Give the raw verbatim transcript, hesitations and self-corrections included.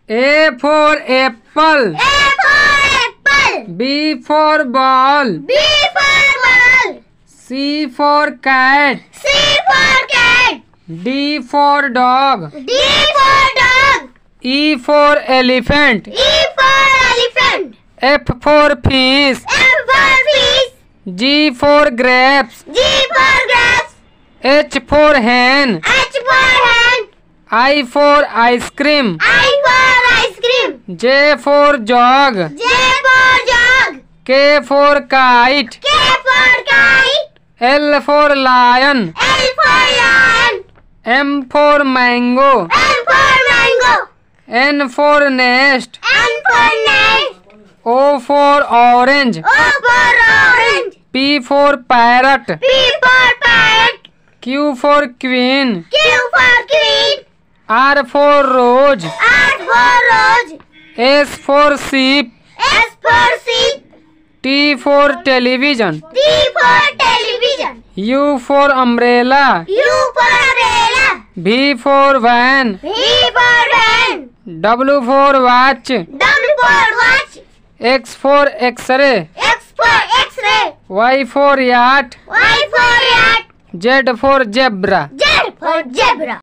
A for apple. A for apple. B for ball. B for ball. C for cat. C for cat. D for dog. D for dog. E for elephant. E for elephant. F for fish. F for fish. G for grapes. G for grapes. H for hen. H for hen. I for ice cream. I for ice cream. J for jog. J for jog. K for kite. K for kite. L for lion. L for lion. M for mango. M for mango. N for nest. N for nest. O for orange. O for orange. P for parrot. P for parrot. Q for queen. Q for queen. R for rose. R for rose. S for sheep. S for sheep. T for television. T for television. U for umbrella. U for umbrella. V for van. V for van. W for watch. W for watch. X for x-ray. X for x-ray. Y for yacht. Y for yacht. Z for zebra. Z for zebra.